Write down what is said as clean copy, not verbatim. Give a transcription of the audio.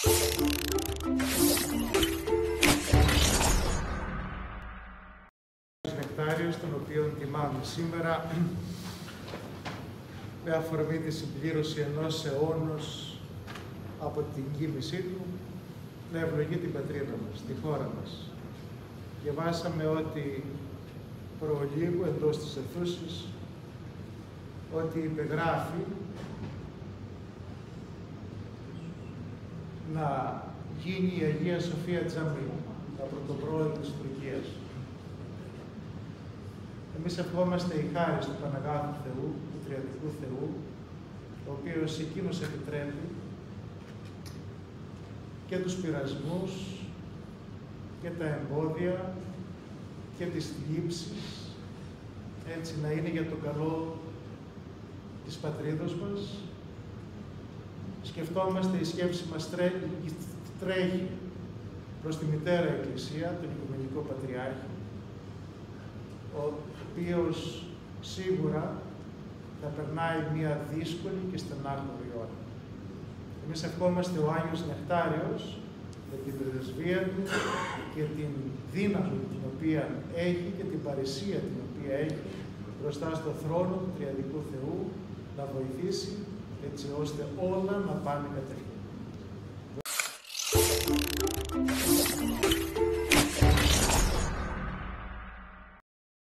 Νεκτάριος, τον οποίο τιμάμε σήμερα με αφορμή τη συμπλήρωση ενός αιώνος από την κοίμησή του, να ευλογεί την πατρίδα μας, τη χώρα μας. Διαβάσαμε ότι προλίγου εντός της αιθούσης ότι υπεγράφει να γίνει η Αγία Σοφία Τζαμί, τα πρωτοπρόεδρο της Τουρκίας. Εμείς ευχόμαστε η χάρη του Παναγάθου Θεού, του Τριαδικού Θεού, ο οποίος εκείνος επιτρέπει και τους πειρασμούς και τα εμπόδια και τις θλίψεις, έτσι να είναι για το καλό της πατρίδος μας. Σκεφτόμαστε, η σκέψη μας τρέχει προς τη Μητέρα Εκκλησία, τον Οικουμενικό Πατριάρχη, ο οποίος σίγουρα θα περνάει μια δύσκολη και στενάχωρη ώρα. Εμείς ευχόμαστε ο Άγιος Νεκτάριος με την πρεσβεία του και την δύναμη την οποία έχει και την παρησία την οποία έχει μπροστά στο θρόνο του Τριαδικού Θεού να βοηθήσει έτσι ώστε όλα να πάνε κατευθείαν.